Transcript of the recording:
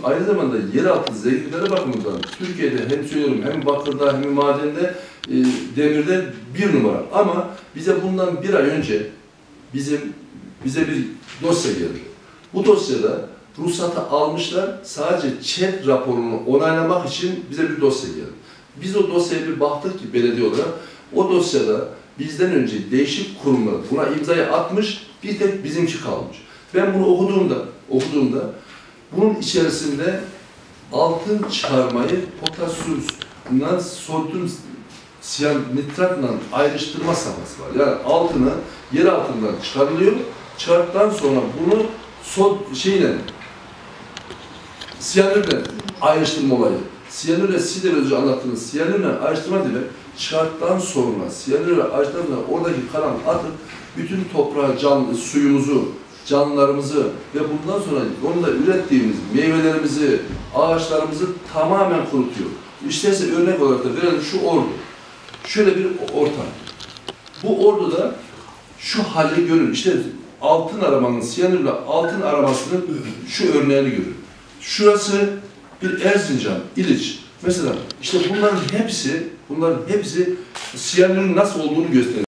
aynı zamanda yeraltı zenginleri bakımından Türkiye'de hem söylüyorum hem bakırda hem madende demirde bir numara. Ama bize bundan bir ay önce bize bir dosya geldi. Bu dosyada ruhsatı almışlar, sadece ÇED raporunu onaylamak için bize bir dosya geldi. Biz o dosyaya bir baktık ki belediye olarak, o dosyada bizden önce değişik kurumlar buna imzayı atmış, bir tek bizimki kalmış. Ben bunu okuduğumda bunun içerisinde altın çıkarmayı potasyumdan sodyum siyanitratla ayrıştırma safhası var. Yani altını yer altından çıkarılıyor, çıkarttıktan sonra bunu siyanürle ayrıştırma olayı. Siyanürle siz de önce anlattınız. Siyanürle ayrıştırma demek, çıkarttıktan sonra siyanürle ayrıştırma oradaki kalan atıp bütün toprağı, suyumuzu, canlılarımızı ve bundan sonra onunla ürettiğimiz meyvelerimizi, ağaçlarımızı tamamen kurutuyor. İşte size örnek olarak da verelim şu ordu. Şöyle bir ortam. Bu orduda şu hali görün. İşte altın aramanın, siyanürle altın aramasının şu örneğini görün. Şurası bir Erzincan, İliç. Mesela işte bunların hepsi siyanürün nasıl olduğunu gösteriyor.